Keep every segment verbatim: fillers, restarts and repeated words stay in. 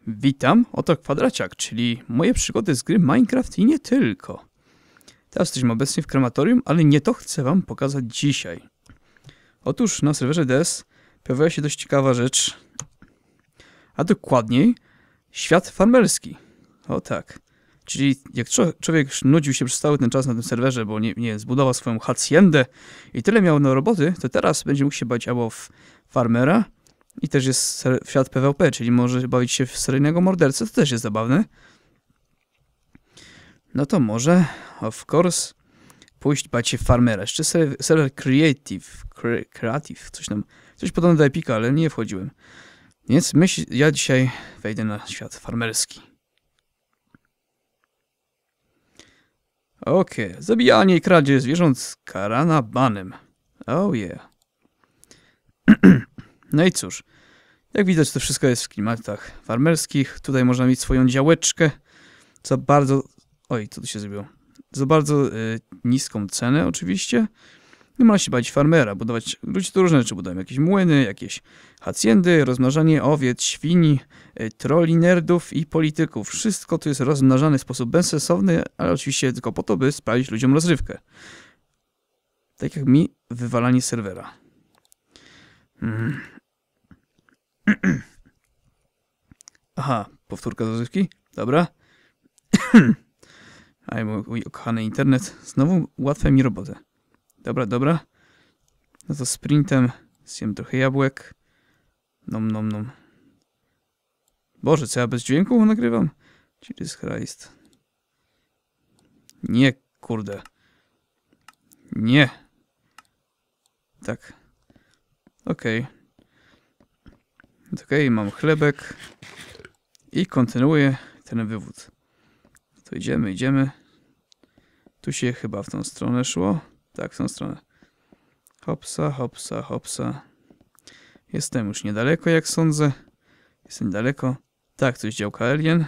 Witam, oto Kwadraciak, czyli moje przygody z gry Minecraft i nie tylko. Teraz jesteśmy obecnie w krematorium, ale nie to chcę wam pokazać dzisiaj. Otóż na serwerze D S pojawiła się dość ciekawa rzecz, a dokładniej świat farmerski. O tak. Czyli jak człowiek nudził się przez cały ten czas na tym serwerze, bo nie, nie zbudował swoją haciendę i tyle miał na roboty, to teraz będzie mógł się bawić albo w farmera i też jest świat P V P, czyli może bawić się w seryjnego mordercę, to też jest zabawne. No to może, of course, pójść bać się w farmera. Jeszcze serwer Creative, cre, Creative, coś tam, coś podobne do Epica, ale nie wchodziłem. Więc myśl, ja dzisiaj wejdę na świat farmerski. Okej, okay. Zabijanie i kradzie zwierząt z karana banem. Oh yeah. No i cóż, jak widać to wszystko jest w klimatach farmerskich. Tutaj można mieć swoją działeczkę za bardzo... Oj, co tu się zrobiło? Za bardzo y, niską cenę oczywiście. Nie można się bać farmera, budować... Ludzie to różne rzeczy budują. Jakieś młyny, jakieś haciendy, rozmnażanie owiec, świni, y, troli, nerdów i polityków. Wszystko to jest rozmnażane w sposób bezsensowny, ale oczywiście tylko po to, by sprawić ludziom rozrywkę. Tak jak mi wywalanie serwera. Hmm. Aha, powtórka z rozrywki? Dobra. Aj, mój ukochany internet. Znowu ułatwia mi robotę. Dobra, dobra. No to sprintem zjem trochę jabłek. Nom, nom, nom. Boże, co ja bez dźwięku nagrywam? Jesus Christ. Nie, kurde. Nie. Tak. Okej. Okay. Okej, okay, mam chlebek. I kontynuuję ten wywód. To idziemy, idziemy. Tu się chyba w tą stronę szło. Tak, w tą stronę. Hopsa, hopsa, hopsa. Jestem już niedaleko, jak sądzę. Jestem niedaleko. Tak, to jest działka Alien.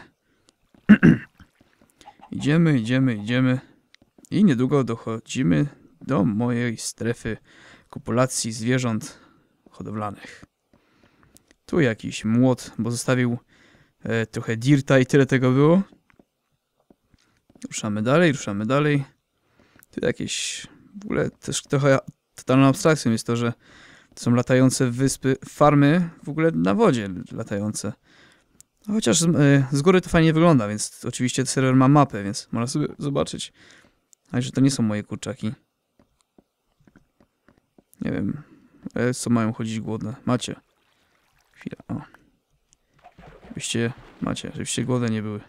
Idziemy, idziemy, idziemy. I niedługo dochodzimy do mojej strefy kopulacji zwierząt hodowlanych. Tu jakiś młot, bo zostawił e, trochę dirta i tyle tego było. Ruszamy dalej, ruszamy dalej. Tu jakieś... W ogóle też trochę totalną abstrakcją jest to, że to są latające wyspy, farmy w ogóle na wodzie latające. No chociaż z, e, z góry to fajnie wygląda, więc oczywiście ten serwer ma mapę, więc można sobie zobaczyć. Ale że to nie są moje kurczaki. Nie wiem, e, co mają chodzić głodne. Macie. Chwila, o. Żebyście, macie, żebyście głodne nie były.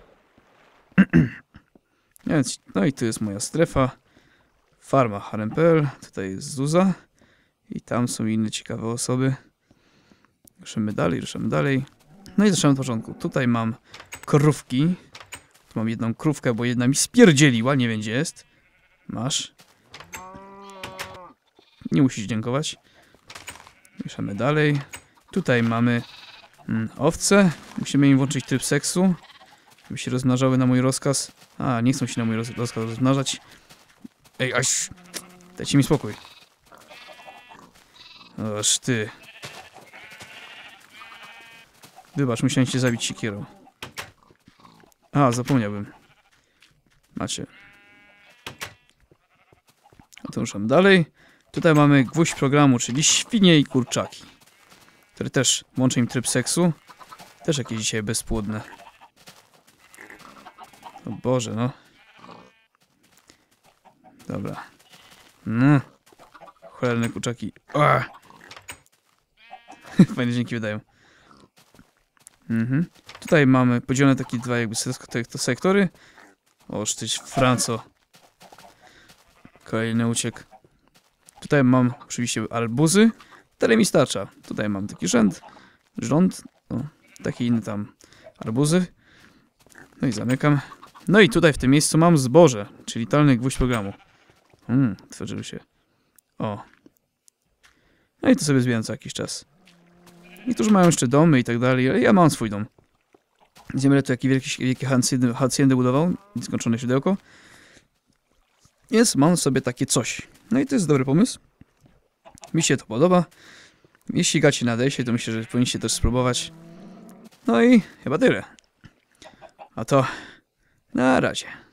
Więc, no i tu jest moja strefa. Farma harem kropka p l. Tutaj jest Zuza. I tam są inne ciekawe osoby. Ruszymy dalej, ruszymy dalej. No i zaczynamy od początku. Tutaj mam krówki. Tu mam jedną krówkę, bo jedna mi spierdzieliła. Nie wiem, gdzie jest. Masz. Nie musisz dziękować. Ruszamy dalej. Tutaj mamy mm, owce. Musimy im włączyć tryb seksu, żeby się rozmnażały na mój rozkaz. A, nie chcą się na mój roz rozkaz rozmnażać. Ej, aż! Dajcie mi spokój. Aż ty. Wybacz, musiałem cię zabić siekierą. A, zapomniałbym. Macie. A to ruszam dalej. Tutaj mamy gwóźdź programu, czyli świnie i kurczaki, który też włączy im tryb seksu. Też jakieś dzisiaj bezpłodne. O Boże, no. Dobra. No. Cholerne kurczaki. Ach. Fajne dźwięki wydają. Mhm. Tutaj mamy podzielone takie dwa jakby to sektory. O, sztyś Franco. Kolejny uciek. Tutaj mam oczywiście arbuzy. Tyle mi starcza. Tutaj mam taki rząd. Rząd. O, taki inny tam arbuzy. No i zamykam. No i tutaj w tym miejscu mam zboże, czyli talny gwóźdź programu. Mmm, tworzyły się. O. No i to sobie zbieram co jakiś czas. Niektórzy mają jeszcze domy i tak dalej, ale ja mam swój dom. Nie wiem, ile tu jakie wielkie, wielkie haciendy budował. Nieskończone źródełko. Więc mam sobie takie coś. No i to jest dobry pomysł. Mi się to podoba. Jeśli gacie na desie, to myślę, że powinniście też spróbować. No i chyba tyle. A to na razie.